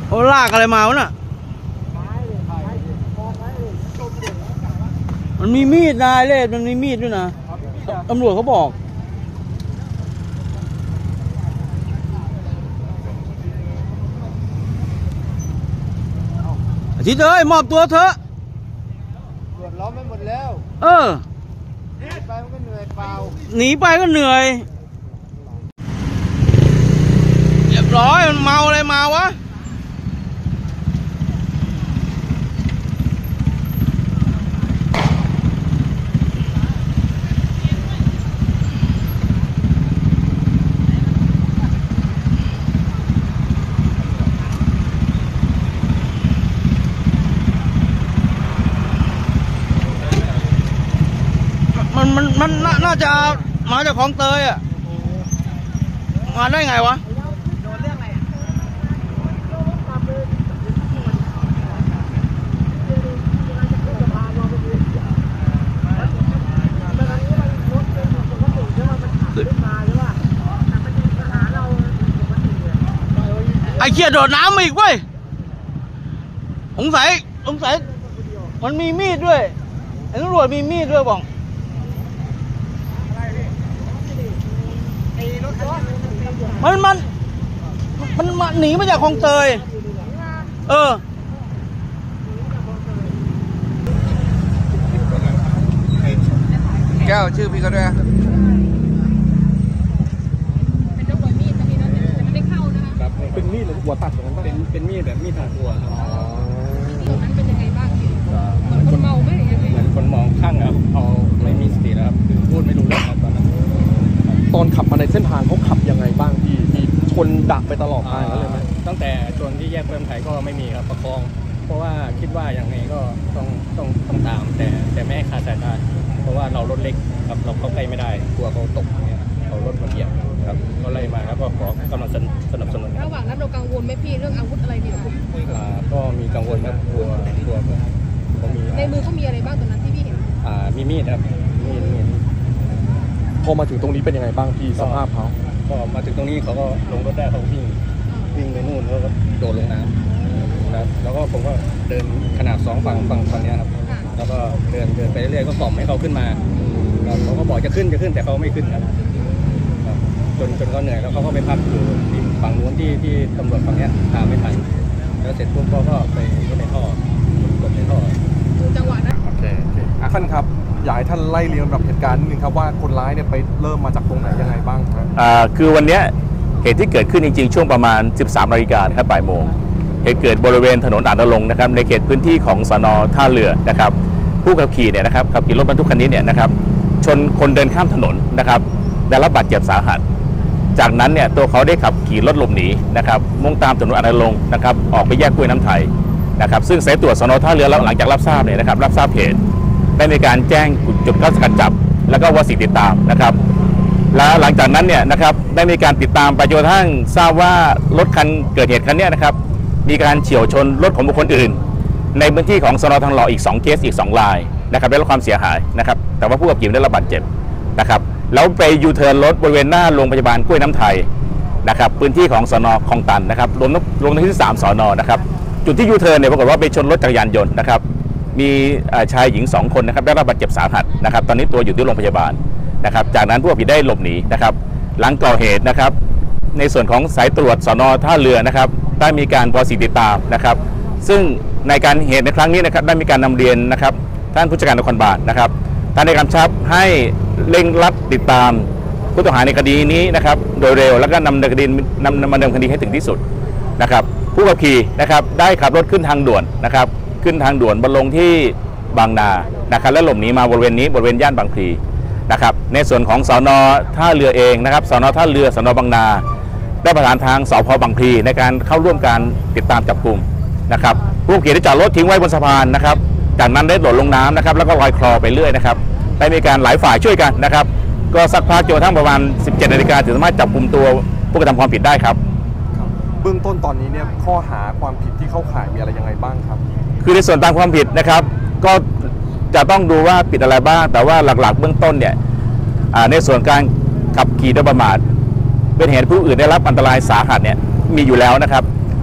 โอ้ลากอะไรมาวะน่ะมันมีมีดนายเล่มันมีมีดด้วยนะตำรวจเขาบอกอาทิตย์เอ้ยมอบตัวเถอะตรวจล้อมไม่หมดแล้วหนีไปมันก็เหนื่อยเปล่าหนีไปก็เหนื่อยเรียบร้อยมันเมาอะไรมาวะมันน่าจะมาจากคลองเตยอ่ะมาได้ไงวะโดนเรื่องอะไรไอ้เชี่ยโดดน้ำอีกเว้ยสงสัยมันมีมีดด้วยไอ้ตำรวจมีมีดด้วยบอกมันหนีมาจากคลองเตยแก้วชื่อพี่เขาด้วยเป็นเจ้าของมีดแต่มีนั้นแต่มันไม่เข้านะคะครับเป็นมีดหรือหัวตัดอย่างนั้นเป็นมีดแบบมีดตัดหัวครับที่ตรงนั้นเป็นยังไงบ้างเหมือนคนเมาไหมเหมือนคนมองข้างครับเขาไม่มีสติแล้วครับคือพูดไม่รู้เรื่องครับตอนนั้นตอนขับมาในเส้นทางเขาขับยังไงบ้างพี่ชนดักไปตลอดทางเลยไหมตั้งแต่ช่วงที่แยกเพิ่มไทยก็ไม่มีครับประคองเพราะว่าคิดว่าอย่างไงก็ต้องตามแต่ไม่ให้ขาดสายตาเพราะว่าเรารถเล็กครับเราเข้าใกล้ไม่ได้กลัวเขาตกเนี่ยเขารถมาเหยียบครับก็ไล่มาครับก็ขอกำลังสนับสนุนระหว่างนั้นเรากังวลไหมพี่เรื่องอาวุธอะไรมีไหมก็มีกังวลครับกลัวเขามีในมือเขามีอะไรบ้างตอนนั้นที่พี่เห็นมีมีดครับมีดพอมาถึงตรงนี้เป็นยังไงบ้างพี่สภาพเขาก็มาถึงตรงนี้เขาก็ลงรถได้เขาวิ่งไปนู่นแล้วก็โดดลงน้ำครับแล้วก็ผมก็เดินขนาด2ฝั่งนี้ครับแล้วก็เดินไปเรื่อยๆก็กล่อมให้เขาขึ้นมาเขาก็บอกจะขึ้นแต่เขาไม่ขึ้นครับจนเขาเหนื่อยแล้วเขาก็ไปพักอยู่ฝั่งนู้นที่ตำรวจฝั่งนี้ตามไม่ทันแล้วเสร็จปุ๊บก็ไปในท่อกดในท่อจังหวะนั้นโอเคท่านครับอยากให้ท่านไล่เรียงลำดับเหตุการณ์นิดนึงครับว่าคนร้ายเนี่ยไปเริ่มมาจากตรงไหนยังไงบ้างครับคือวันนี้เหตุที่เกิดขึ้นจริงๆช่วงประมาณ 13 นาฬิกาครับบ่ายโมงเหตุเกิดบริเวณถนนอาจนรงค์นะครับในเขตพื้นที่ของสน.ท่าเรือนะครับผู้ขับขี่เนี่ยนะครับขับขี่รถบรรทุกคันนี้เนี่ยนะครับชนคนเดินข้ามถนนนะครับได้รับบาดเจ็บสาหัสจากนั้นเนี่ยตัวเขาได้ขับขี่รถหลบหนีนะครับมุ่งตามถนนอาจนรงค์นะครับออกไปแยกกล้วยน้ำไทยนะครับซึ่งสายตรวจสน.ท่าเรือแล้วหลังจากรับทราบเนี่ยนะครับรับทราบเหตุได้มีการแจ้งจุดเข้าสกัดจับแล้วก็วสิติดตามนะครับและหลังจากนั้นเนี่ยนะครับได้มีการติดตามไปจนกระทั่งทราบว่ารถคันเกิดเหตุคันนี้นะครับมีการเฉี่ยวชนรถของบุคคลอื่นในพื้นที่ของสน.ทองหล่ออีก2เคสอีก2รายนะครับได้รับความเสียหายนะครับแต่ว่าผู้ขับขี่ได้รับบาดเจ็บนะครับแล้วไปยูเทิร์นรถบริเวณหน้าโรงพยาบาลกล้วยน้ำไทยนะครับพื้นที่ของสน.คลองตันนะครับลงที่3 สน.นะครับจุดที่ยูเทิร์นเนี่ยปรากฏว่าไปชนรถจักรยานยนต์นะครับมีชายหญิง2คนนะครับได้รับบาดเจ็บสาหัสนะครับตอนนี้ตัวอยู่ที่โรงพยาบาลนะครับจากนั้นผู้ขับขี่ได้หลบหนีนะครับหลังก่อเหตุนะครับในส่วนของสายตรวจสน.ท่าเรือนะครับได้มีการวสิติดตามนะครับซึ่งในการเหตุในครั้งนี้นะครับได้มีการนำเรียนนะครับท่านผู้จัดการนครบาลนะครับท่านได้กำชับให้เร่งรัดติดตามผู้ต้องหาในคดีนี้นะครับโดยเร็วแล้วก็นำมาดำเนินคดีให้ถึงที่สุดนะครับผู้ขับขี่นะครับได้ขับรถขึ้นทางด่วนนะครับขึ้นทางด่วนบรรลงที่บางนานะครับและหลบหนีมาบริเวณย่านบางพลีนะครับในส่วนของสน.ท่าเรือเองนะครับสน.ท่าเรือสน.บางนาได้ประสานทางสพ.บางพลีในการเข้าร่วมการติดตามจับกุมนะครับผู้ขับขี่ได้จอดรถทิ้งไว้บนสะพานนะครับจากนั้นได้โดดลงน้ำนะครับแล้วก็ลอยคลอไปเรื่อยนะครับได้มีการหลายฝ่ายช่วยกันนะครับก็สักพักจนกระทั่งประมาณ 17 นาฬิกาถึงสามารถจับกุมตัวผู้กระทำความผิดได้ครับเบื้องต้นตอนนี้เนี่ยข้อหาความผิดที่เข้าข่ายมีอะไรยังไงบ้างครับคือในส่วนตามความผิดนะครับก็จะต้องดูว่าผิดอะไรบ้างแต่ว่าหลักๆเบื้องต้นเนี่ยในส่วนการขับขี่โดยประมาทเป็นเหตุผู้อื่นได้รับอันตรายสาหัสเนี่ยมีอยู่แล้วนะครับ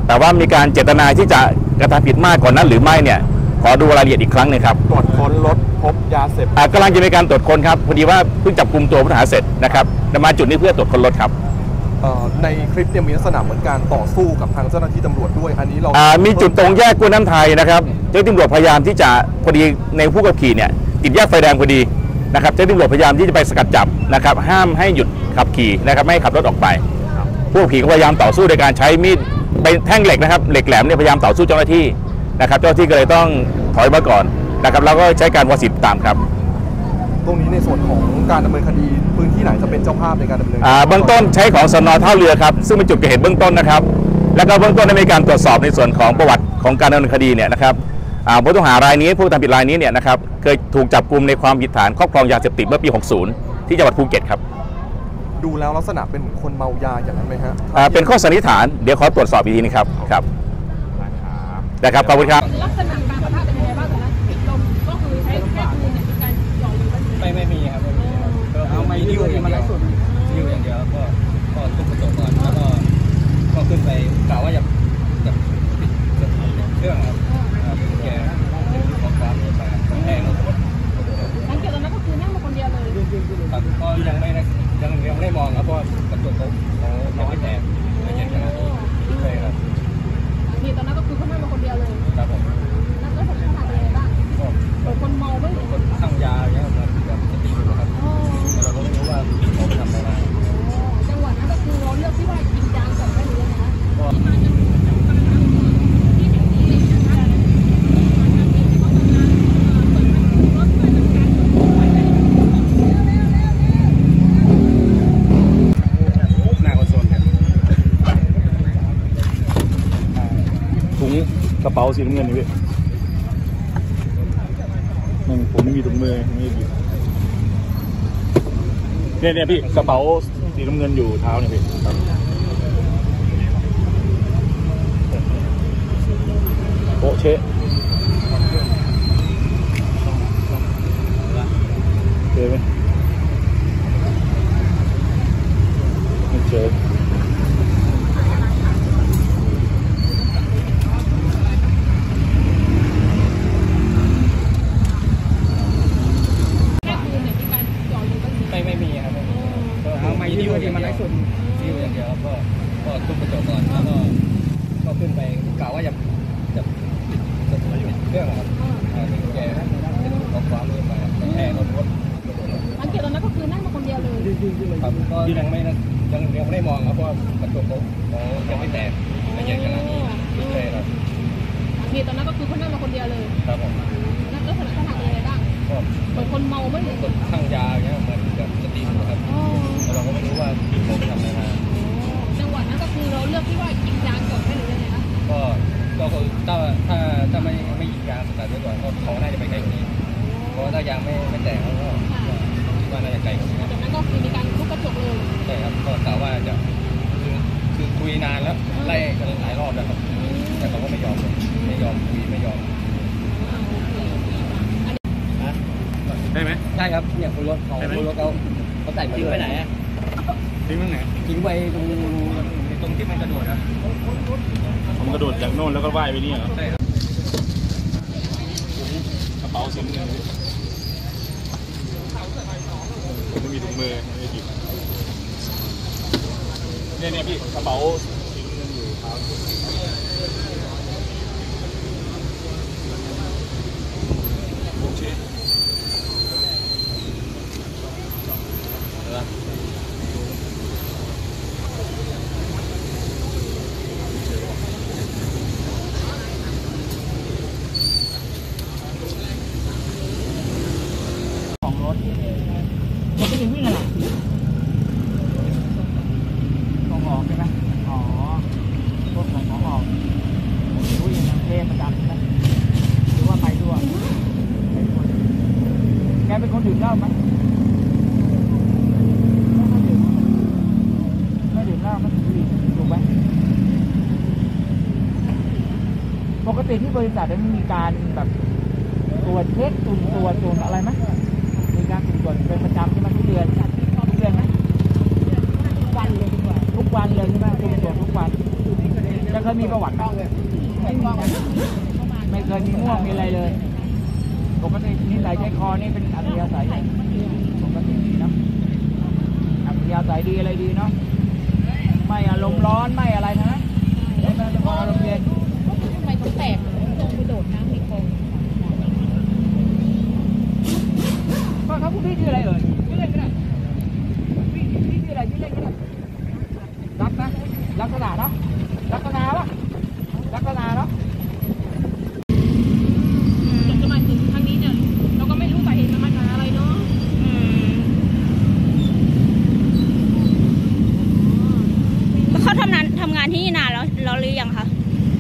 แต่ว่ามีการเจตนาที่จะกระทำผิดมากกว่านั้นหรือไม่เนี่ยขอดูรายละเอียดอีกครั้งนึงครับตรวจค้นรถพบยาเสพติดกำลังจะมีการตรวจค้นครับพอดีว่าเพิ่งจับกลุ่มตัวผู้ต้องหาเสร็จนะครับมาจุดนี้เพื่อตรวจค้นรถครับในคลิปเนี่ยมีลักษณะเหมือนการต่อสู้กับทางเจ้าหน้าที่ตำรวจด้วยอันนี้เรามีจุดตรงแยกกล้วยน้ำไทยนะครับเจ้าหน้าที่ตำรวจพยายามที่จะพอดีในผู้ขับขี่เนี่ยติดแยกไฟแดงพอดีนะครับเจ้าหน้าที่ตำรวจพยายามที่จะไปสกัดจับนะครับห้ามให้หยุดขับขี่นะครับไม่ให้ขับรถออกไปผู้ขับขี่ก็พยายามต่อสู้โดยการใช้มีดเป็นแท่งเหล็กนะครับเหล็กแหลมเนี่ยพยายามต่อสู้เจ้าหน้าที่นะครับเจ้าหน้าที่ก็เลยต้องถอยมาก่อนนะครับแล้วก็ใช้การวอสิบตามครับตรงนี้ในส่วนของการดำเนินคดีพื้นที่ไหนจะเป็นเจ้าภาพในการดำเนินเบื้องต้นใช้ของสน.ท่าเรือครับซึ่งเป็นจุดเกิดเหตุเบื้องต้นนะครับแล้วก็เบื้องต้นได้มีการตรวจสอบในส่วนของประวัติของการดำเนินคดีเนี่ยนะครับผู้ต้องหารายนี้ผู้ทำผิดรายนี้เนี่ยนะครับเคยถูกจับกุมในความผิดฐานครอบครองยาเสพติดเมื่อปี 60 ที่จังหวัดภูเก็ตครับดูแล้วลักษณะเป็นเหมือนคนเมายาอย่างนั้นไหมฮะเป็นข้อสันนิษฐานเดี๋ยวขอตรวจสอบอีกทีนึงครับครับได้ครับขอบคุณครับลักษณะการปะทะเป็นยังไงบ้างตอนนั้นลมก็คือใช้แค่ปืนเนี่ยเป็นการหยอกหรือว่าไม่มีครับก็เอาไม้ดิ้วอย่างเดียวดิ้วอย่างเดียวก็ทุบกระจกก่อนแล้วก็ขึ้นไปกล่าวว่าจะปิดเครื่องครับแกขอความไปแห้งสังเกตตอนนั้นก็คือนั่งมาคนเดียวเลยครับก็ยังไม่ได้มองครับเพราะกระจกเขายังไม่แตกไม่เห็นขนาดนี้ใช่ครับนี่ตอนนั้นก็คือเขานั่งมาคนเดียวเลยครับผมแล้วสถานการณ์เป็นยังไงบ้างเปิดคนเมาไม่หรือคนข้างยาอย่างเงี้ยครับจะตีอยู่ครับเราก็ไม่รู้ว่าเขาไปทำอะไรมาจังหวะนั้นก็คือเราเลือกที่ว่ากินยางก่อนได้หรือยังไงคะหน้าคอนโซลกันถุงกระเป๋าสีน้ำเงินนี่พี่ผมไม่มีถุงมือไม่หยิบเนี่ยพี่กระเป๋าสีน้ำเงินอยู่เท้าเนี่ยพี่โป๊ะเชะเจอไหมไม่เจอไม่มีครับก็เอาไม้ดิ้วอย่างเดียวดิ้วอย่างเดียวก็ทุบกระจกก่อนแล้วก็ขึ้นไปกล่าวว่าจะปิดเครื่องครับแกขอความไปแห้งรถสังเกตตอนนั้นก็คือนั่งมาคนเดียวเลยครับก็ยังไม่ได้มองครับเพราะกระจกเขายังไม่แตกไม่เห็นขนาดนี้ใช่ครับนี่ตอนนั้นก็คือเขานั่งมาคนเดียวเลยครับผมแล้วสถานการณ์เป็นยังไงบ้างก็เปิดคนเมาไม่หรือคนข้างยาอย่างเงี้ยเหมือนกับจะตีครับเราก็ไม่รู้ว่าเขาไปทำอะไรมาจังหวะนั้นก็คือเราเลือกที่ว่ากินยางก่อนได้หรือยังไงคะก็ถ้าไม่ยิงยางสกัดไว้ก่อนก็เขาน่าจะไปไกลกว่านี้เพราะถ้ายางไม่แตกเขาก็คิดว่าน่าจะไกลกว่านี้จากนั้นก็คือมีการทุบกระจกเลยใช่ครับก็กล่าวว่าจะคือคุยนานแล้วไล่กันหลายรอบแล้วครับแต่เขาก็ไม่ยอมเลยไม่ยอมคุยไม่ยอมได้ไหมใช่ครับเนี่ยคนรถเขาเขาใส่มาไปไหนอ่ะทิ้งตรงไหนทิ้งไว้ตรงที่มันกระโดดนะผมกระโดดจากโน่นแล้วก็ว่ายไปนี่เหรอใช่ครับกระเป๋าสีน้ำเงินผมไม่มีถุงมือไม่หยิบเนี่ยพี่กระเป๋าสีน้ำเงินอยู่เท้าโอเคเป็นคนดื่มเหล้าไหมไม่ดื่มเหล้าไม่ดื่มถูกไหมปกติที่บริษัทได้มีการแบบตรวจเช็คสุ่มตรวจอะไรไหมมีการสุ่มตรวจเป็นประจำใช่ไหมทุกเดือนไหมทุกวันเลยดีกว่าทุกวันเลยใช่ไหมสุ่มตรวจทุกวันจากเคยมีประวัติไหมไม่มีนะไม่เคยมีม่วงมีอะไรเลยปกตินิสัยใจคอนี่เป็นอัธยาศัยปกตินะอัธยาศัยดีอะไรดีเนาะไม่อารมณ์ร้อนไม่อะไรนะไม่เป็นคนอารมณ์เย็นทำไมเขาแตกลงไปโดดน้ำในคลองก็เขาคุณพี่ชื่ออะไรเอ่ยชื่อเล่นก็ได้พี่ชื่ออะไรชื่อเล่นก็ได้รักนะลักษณะเนาะลักษณะปะลักษณะเนาะจนจะมาถึงครั้งนี้เนี่ยเราก็ไม่รู้สาเหตุมันมาจากอะไรเนาะเขาทำงานที่นี่นานแล้วหรือยังคะ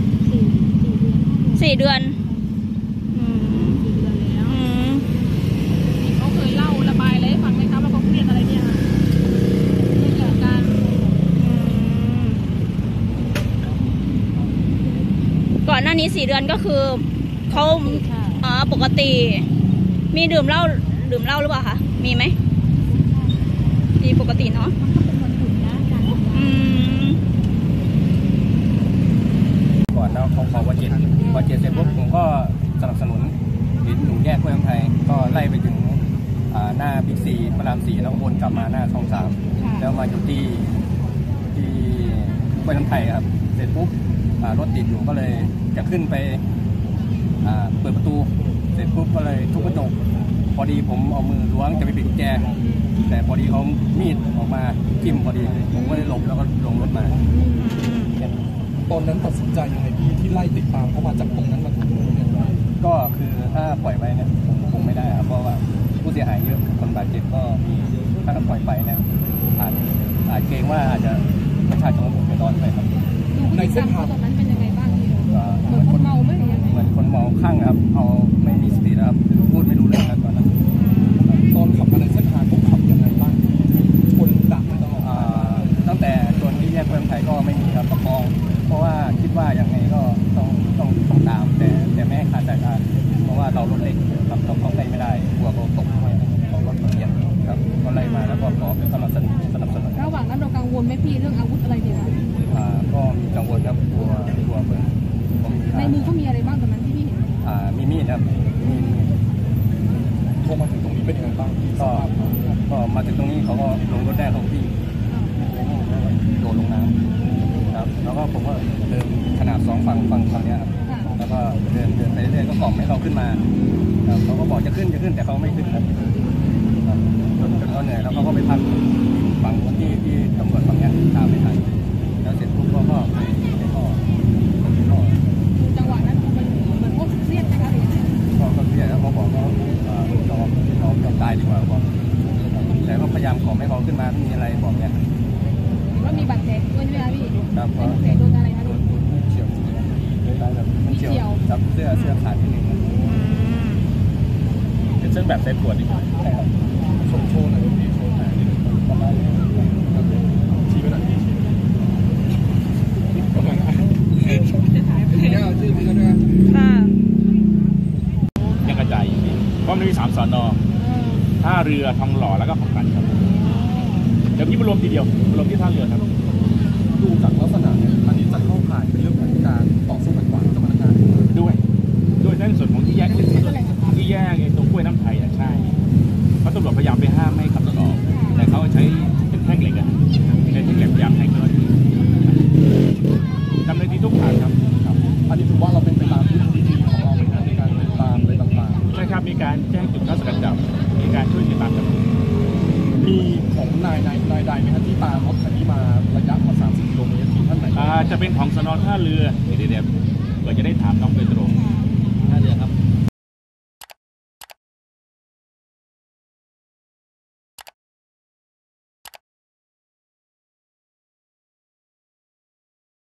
4 เดือนแล้วเขาเคยเล่าระบายอะไรให้ฟังไหมคะว่าเขาเครียดอะไรเนี่ยค่ะเรื่องเกี่ยวกับการก่อนหน้านี้4 เดือนก็คือเขาปกติมีดื่มเหล้าหรือเปล่าคะมีไหมมีปกติเนาะก่อนแล้วเขาว่าเจ็ดเสร็จปุ๊บผมก็สนับสนุนเห็นหนูแยกกล้วยน้ำไทยก็ไล่ไปถึงหน้าบิ๊กซีพระราม 4แล้ววนกลับมาหน้าคลอง 3แล้วมาจุดที่กล้วยน้ำไทยครับเสร็จปุ๊บรถติดอยู่ก็เลยจะขึ้นไปเปิดประตูเสร็จปุ๊บก็เลยทุบกระจกพอดีผมเอามือล้วงจะไปปิดกุญแจแต่พอดีเขามีดออกมาทิ่มพอดีผมก็เลยหลบแล้วก็ลงรถมาตอนนั้นตัดสินใจยังไงพี่ที่ไล่ติดตามเข้ามาจากตรงนั้นมาถึงตรงนี้ก็คือถ้าปล่อยไปเนี่ยคงไม่ได้ครับเพราะว่าผู้เสียหายเยอะคนบาดเจ็บก็มีถ้าเราปล่อยไปเนี่ยอาจเกรงว่าอาจจะประชาชนเดือดร้อนไปครับในเส้นทางตอนนั้นเป็นยังไงบ้างเหมือนคนเมาไหมหรือยังไงเหมือนคนเมาข้างครับเอาไม่มีสติครับพูดไม่รู้เรื่องครับตอนนั้นตอนขับมาในเส้นทางผมขับยังไงบ้างคนดักตลอดตั้งแต่จนที่แยกเพื่อนไทยก็ไม่มีครับประคองเพราะว่าคิดว่าอย่างไงก็ต้องตามแต่ไม่ให้ขาดสายตาเพราะว่าเรารถเล็กครับเราเข้าใกล้ไม่ได้กลัวเขาตกของรถเกียร์ครับก็ไล่มาแล้วก็ขอสนับสนุนระหว่างนั้นเรากังวลไหมพี่เรื่องอาวุธอะไรเนี่ยก็มีกังวลครับกลัวเพื่อนในมือเขามีอะไรบ้างตอนนั้นที่พี่เห็นมีมีดครับมีพอมาถึงตรงนี้เป็นยังไงบ้างก็มาถึงตรงนี้เขาก็ลงรถได้เขาพี่โดดลงน้ำครับแล้วก็ผมก็เดินขนาด2ฝั่งนี้ครับแล้วก็เดินไปเรื่อยก็กล่อมให้เขาขึ้นมาเขาก็บอกจะขึ้นแต่เขาไม่ขึ้นครับจนเขาเหนื่อยแล้วเขาก็ไปพักฝั่งที่ตำรวจฝั่งนี้ตามไม่ทันแล้วเสร็จปุ๊บก็ไปท่อจังหวะนั้นมันพวกเครียดไหมคะหรือก็เครียดแล้วเขาบอกว่าเราตายดีกว่าบอกแต่ก็พยายามขอให้เขาขึ้นมาไม่มีอะไรบอกเนี่ยว่ามีบาดแผลด้วยใช่ไหมพี่ครับบาดแผลโดนอะไรคะโดนเฉียวแบบเฉียวจับเสื้อขาดนิดนึงเป็นเส้นแบบใส่ขวดนี่ใช่ครับโชว์หน่อยพี่โชว์หน่อยประมาณนี้ชี้ไปหน่อยพี่ประมาณนั้นแก้วชื่อพี่แล้วนะยังกระจายเพราะมันมี3 สน.ท่าเรือทองหล่อแล้วก็ของกันครับเดี๋ยวนี้มารวมทีเดียวมารวมที่ท่าเรือครับดูจากลักษณะเนี่ยอันนี้จะเข้าข่ายเป็นเรื่องของการต่อสู้ขัดขวางเจ้าพนักงานด้วยในส่วนของที่แยกตรงกล้วยน้ำไทยใช่เพราะตำรวจพยายามไปห้ามไม่ขับรถออกแต่เขาใช้เป็นแท่งเหล็กใช้แท่งเหล็กพยายามให้เขาดำเนินที่ทุกฐานครับอันนี้ถือว่าเราเป็นไปตามวิธีของเราในการติดตามอะไรต่างๆใช่ครับมีการแจ้งจุดเข้าสกัดจับมีการช่วยติดตามจับมีของนายใดไหมครับที่ตามรถคันนี้มาระยะกว่า30 กิโลเมตรที่ท่านไหนจะเป็นของสน.ท่าเรือเดี๋ยวจะได้ถามน้องโดยตรง